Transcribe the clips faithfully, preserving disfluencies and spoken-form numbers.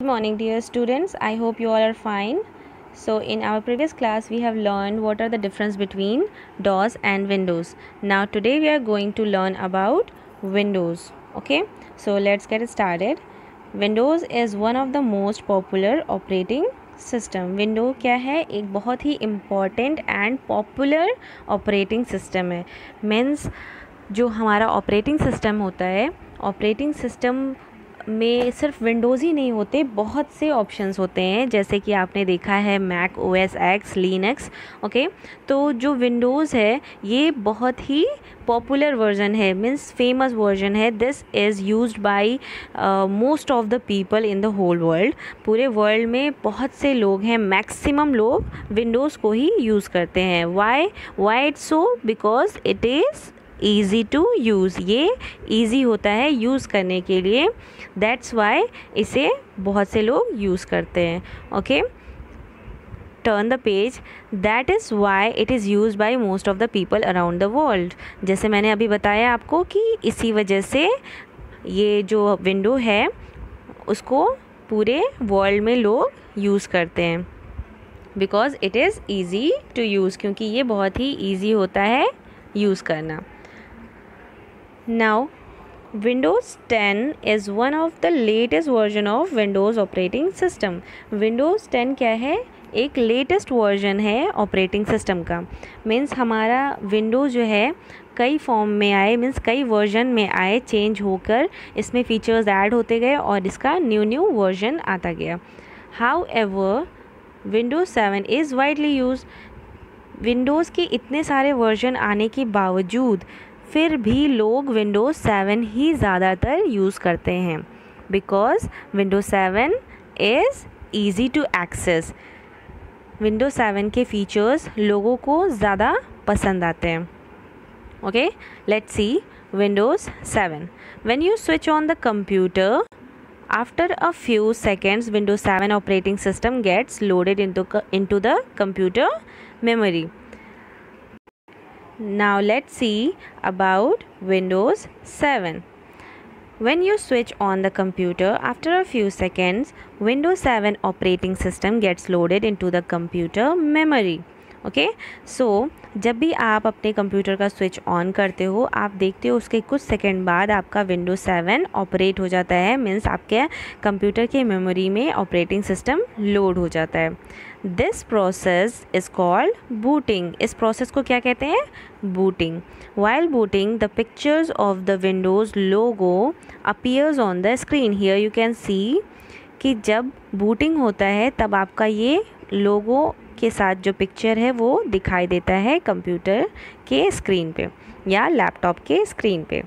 morning dear students, I hope you all are fine. So in our previous class we have learned what are the difference between DOS and Windows. Now today we are going to learn about Windows. Okay, so let's get started. Windows is one of the most popular operating system. Windows क्या है, एक बहुत ही important and popular operating system है. Means जो हमारा operating system होता है, operating system में सिर्फ विंडोज़ ही नहीं होते, बहुत से ऑप्शंस होते हैं. जैसे कि आपने देखा है Mac O S X, Linux. Okay, तो जो विंडोज़ है ये बहुत ही पॉपुलर वर्जन है, मीन्स फेमस वर्जन है. This is used by most of the people in the whole world. पूरे वर्ल्ड में बहुत से लोग हैं, मैक्सिमम लोग विंडोज़ को ही यूज़ करते हैं. Why why it's so? Because it is easy to use. ये ईज़ी होता है यूज़ करने के लिए, दैट्स वाई इसे बहुत से लोग यूज़ करते हैं. Okay, turn the page. That is why it is use by most of the people around the world. जैसे मैंने अभी बताया आपको कि इसी वजह से ये जो विंडो है उसको पूरे वर्ल्ड में लोग यूज़ करते हैं, because it is easy to use, क्योंकि ये बहुत ही ईज़ी होता है यूज़ करना. Now, Windows ten is one of the latest version of Windows operating system. Windows ten क्या है? एक लेटेस्ट वर्जन है ऑपरेटिंग सिस्टम का. मीन्स हमारा विंडोज़ जो है कई फॉर्म में आए, मीन्स कई वर्जन में आए, चेंज होकर इसमें फीचर्स ऐड होते गए और इसका न्यू न्यू वर्जन आता गया. However Windows seven is widely use. Windows के इतने सारे वर्जन आने के बावजूद फिर भी लोग विंडोज़ सेवन ही ज़्यादातर यूज़ करते हैं, because Windows seven is easy to access. Windows seven के फीचर्स लोगों को ज़्यादा पसंद आते हैं. Okay, let's see Windows seven. When you switch on the computer, after a few seconds Windows seven operating system gets loaded into into the computer memory. Now let's see about Windows seven. When you switch on the computer, after a few seconds Windows seven operating system gets loaded into the computer memory. Okay, so जब भी आप अपने computer का switch on करते हो, आप देखते हो उसके कुछ सेकंड बाद आपका विंडोज़ सेवन ऑपरेट हो जाता है. मीन्स आपके कंप्यूटर के मेमोरी में ऑपरेटिंग सिस्टम लोड हो जाता है. This process is called booting. इस प्रोसेस को क्या कहते हैं? Booting. While booting the pictures of the Windows logo appears on the screen. Here you can see कि जब बूटिंग होता है तब आपका ये लोगो के साथ जो पिक्चर है वो दिखाई देता है कंप्यूटर के स्क्रीन पे या लैपटॉप के स्क्रीन पे.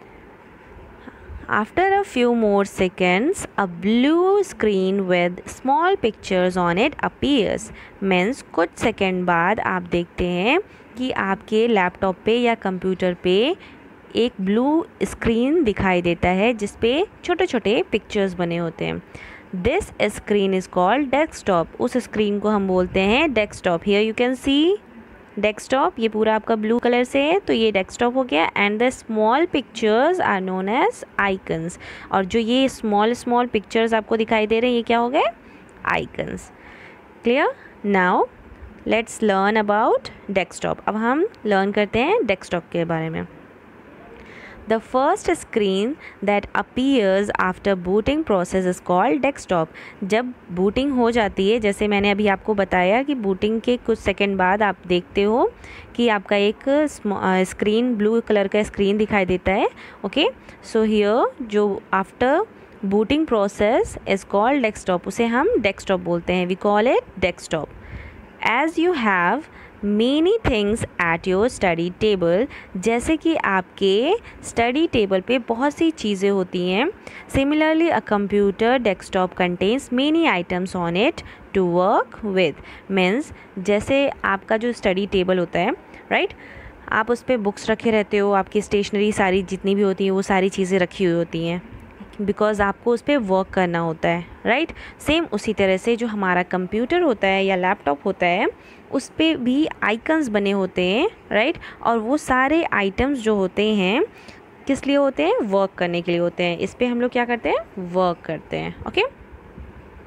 After a few more seconds a blue screen with small pictures on it appears. Means कुछ सेकेंड बाद आप देखते हैं कि आपके लैपटॉप पे या कंप्यूटर पे एक ब्लू स्क्रीन दिखाई देता है जिस पे छोटे छोटे पिक्चर्स बने होते हैं. This screen is called desktop. उस स्क्रीन को हम बोलते हैं desktop. Here you can see desktop. ये पूरा आपका ब्लू कलर से है तो ये डेस्कटॉप हो गया. And the small pictures are known as icons. और जो ये स्मॉल स्मॉल पिक्चर्स आपको दिखाई दे रहे हैं ये क्या हो गए? Icons. Clear? Now let's learn about desktop. अब हम लर्न करते हैं डेस्कटॉप के बारे में. The first screen that appears after booting process is called desktop. जब बूटिंग हो जाती है, जैसे मैंने अभी आपको बताया कि बूटिंग के कुछ सेकंड बाद आप देखते हो कि आपका एक स्क्रीन ब्लू कलर का स्क्रीन दिखाई देता है. ओके, सो हियर जो after booting process is called desktop, उसे हम डेस्कटॉप बोलते हैं. We call it desktop. As you have many things at your study table. जैसे कि आपके स्टडी टेबल पे बहुत सी चीज़ें होती हैं. Similarly a computer desktop contains many items on it to work with. Means जैसे आपका जो स्टडी टेबल होता है, राइट, आप उस पर बुक्स रखे रहते हो, आपकी स्टेशनरी सारी जितनी भी होती है वो सारी चीज़ें रखी हुई होती हैं, बिकॉज़ आपको उस पर वर्क करना होता है, राइट. सेम उसी तरह से जो हमारा कंप्यूटर होता है या लैपटॉप होता है उस पर भी आइकन्स बने होते हैं, राइट. और वो सारे आइटम्स जो होते हैं किस लिए होते हैं? वर्क करने के लिए होते हैं. इस पर हम लोग क्या करते हैं? वर्क करते हैं. Okay,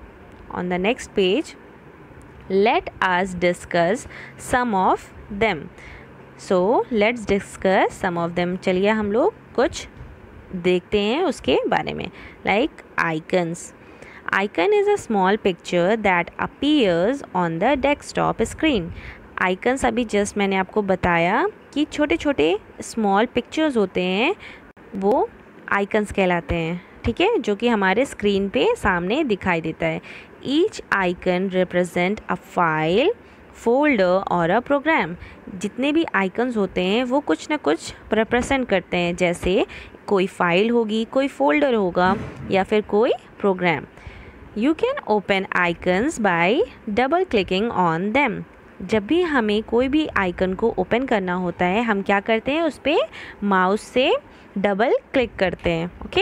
on the next page, let us discuss some of them. So let's discuss some of them. चलिए हम लोग कुछ देखते हैं उसके बारे में. Like icons. Icon is a small picture that appears on the desktop screen. Icons अभी जस्ट मैंने आपको बताया कि छोटे छोटे स्मॉल पिक्चर्स होते हैं, वो आइकन्स कहलाते हैं, ठीक है, जो कि हमारे स्क्रीन पे सामने दिखाई देता है. Each icon represent a file, folder और अ प्रोग्राम. जितने भी आइकन्स होते हैं वो कुछ ना कुछ रिप्रेजेंट करते हैं, जैसे कोई फाइल होगी, कोई फोल्डर होगा या फिर कोई program. You can open icons by double clicking on them. जब भी हमें कोई भी आइकन को ओपन करना होता है, हम क्या करते हैं, उस पर माउस से डबल क्लिक करते हैं. Okay,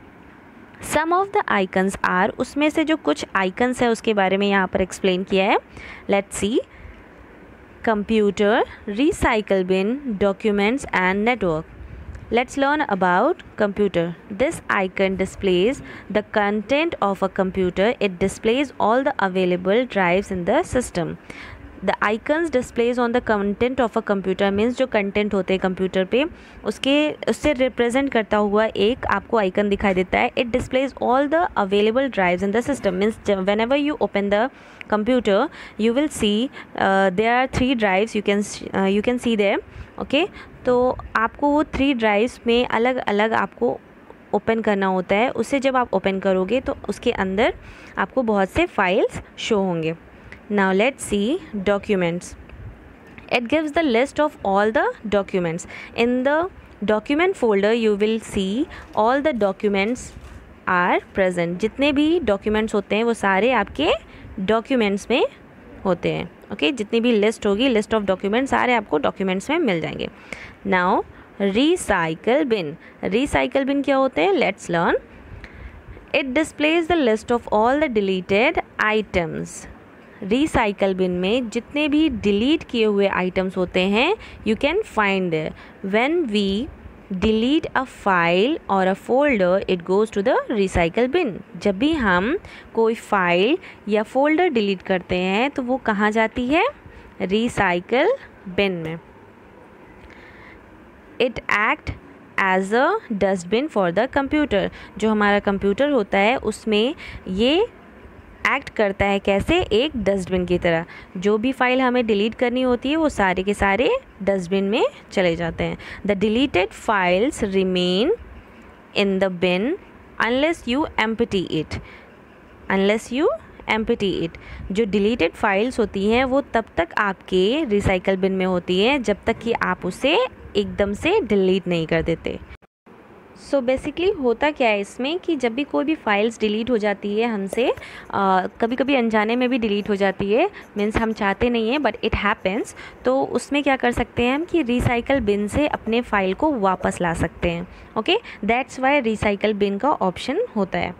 some of the icons are, उसमें से जो कुछ आइकन्स है उसके बारे में यहाँ पर एक्सप्लेन किया है. Let's see. Computer, recycle bin, documents and network. Let's learn about computer. This icon displays the content of a computer. It displays all the available drives in the system. The icons displays on the content of a computer means जो content होते हैं computer पे, उसके उससे represent करता हुआ एक आपको आइकन दिखाई देता है. It displays all the available drives in the system means whenever you open the computer you will see uh, there are three drives you can uh, you can see there. Okay okay? तो आपको वो three drives में अलग अलग आपको open करना होता है. उसे जब आप ओपन करोगे तो उसके अंदर आपको बहुत से फाइल्स शो होंगे. Now let's see documents. It gives the list of all the documents. In the document folder you will see all the documents are present. जितने भी डॉक्यूमेंट्स होते हैं वो सारे आपके डॉक्यूमेंट्स में होते हैं. Okay okay? जितनी भी लिस्ट होगी, लिस्ट ऑफ डॉक्यूमेंट्स सारे आपको डॉक्यूमेंट्स में मिल जाएंगे. Now recycle bin. Recycle bin क्या होते हैं, let's learn. It displays the list of all the deleted items. Recycle bin में जितने भी डिलीट किए हुए आइटम्स होते हैं you can find when we delete a file और a folder it goes to the recycle bin. जब भी हम कोई फाइल या फोल्डर डिलीट करते हैं तो वो कहाँ जाती है, रिसाइकल बिन में. It act as a dustbin for the computer. जो हमारा कंप्यूटर होता है उसमें ये एक्ट करता है कैसे, एक डस्टबिन की तरह. जो भी फाइल हमें डिलीट करनी होती है वो सारे के सारे डस्टबिन में चले जाते हैं. The deleted files remain in the bin unless you empty it. Unless you empty it. जो डिलीटेड फाइल्स होती हैं वो तब तक आपके रिसाइकल बिन में होती हैं जब तक कि आप उसे एकदम से डिलीट नहीं कर देते. सो so बेसिकली होता क्या है इसमें कि जब भी कोई भी फाइल्स डिलीट हो जाती है हमसे, कभी कभी अनजाने में भी डिलीट हो जाती है, मीन्स हम चाहते नहीं हैं बट इट हैपेंस, तो उसमें क्या कर सकते हैं हम कि रिसाइकल बिन से अपने फ़ाइल को वापस ला सकते हैं. Okay, that's why recycle bin का ऑप्शन होता है.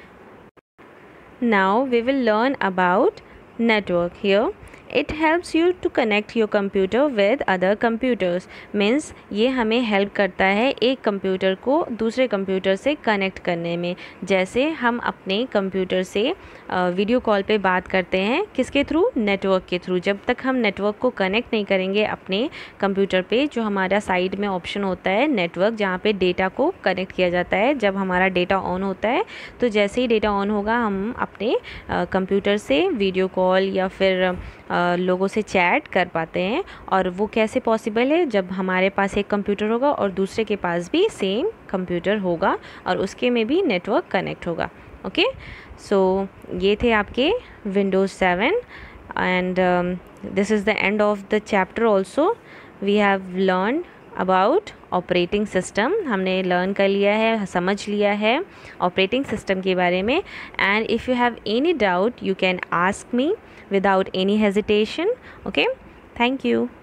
Now we will learn about network. Here it helps you to connect your computer with other computers. Means ये हमें हेल्प करता है एक कंप्यूटर को दूसरे कंप्यूटर से कनेक्ट करने में. जैसे हम अपने कंप्यूटर से वीडियो कॉल पे बात करते हैं, किसके थ्रू, नेटवर्क के थ्रू. जब तक हम नेटवर्क को कनेक्ट नहीं करेंगे अपने कंप्यूटर पे, जो हमारा साइड में ऑप्शन होता है नेटवर्क, जहाँ पे डेटा को कनेक्ट किया जाता है, जब हमारा डेटा ऑन होता है तो जैसे ही डेटा ऑन होगा हम अपने कंप्यूटर से वीडियो कॉल या फिर लोगों से चैट कर पाते हैं. और वो कैसे पॉसिबल है, जब हमारे पास एक कंप्यूटर होगा और दूसरे के पास भी सेम कंप्यूटर होगा और उसके में भी नेटवर्क कनेक्ट होगा. ओके, सो ये थे आपके Windows seven and this is the end of the chapter. Also we have learn about operating system. हमने लर्न कर लिया है, समझ लिया है ऑपरेटिंग सिस्टम के बारे में. And if you have any doubt you can ask me without any hesitation. Okay, thank you.